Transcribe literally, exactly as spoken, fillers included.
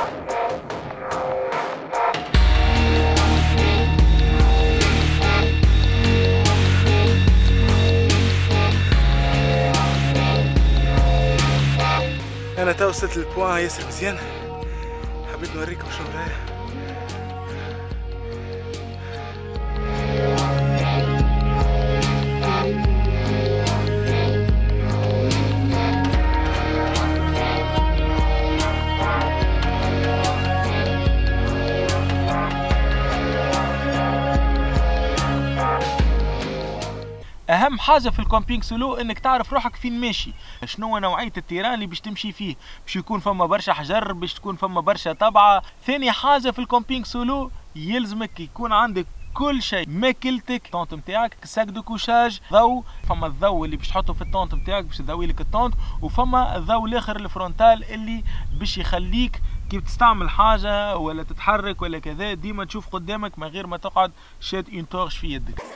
انا تا وصلت للبوان ياسر مزيان، حبيت نوريكم شنو رايح. اهم حاجه في الكامبينغ سولو انك تعرف روحك فين ماشي، شنو نوعيه التيران اللي باش تمشي فيه، باش يكون فما برشا حجر، باش تكون فما برشا طبعه. ثاني حاجه في الكامبينغ سولو يلزمك يكون عندك كل شيء، ماكلتك، الطونت نتاعك، ساك دو كوشاج، ضوء، فما الضوء اللي باش تحطه في الطونت نتاعك باش تضوي لك الطونت، وفما الضوء الاخر الفرونتال اللي باش يخليك كي تستعمل حاجه ولا تتحرك ولا كذا ديما تشوف قدامك من غير ما تقعد شاد اون تورش في يدك.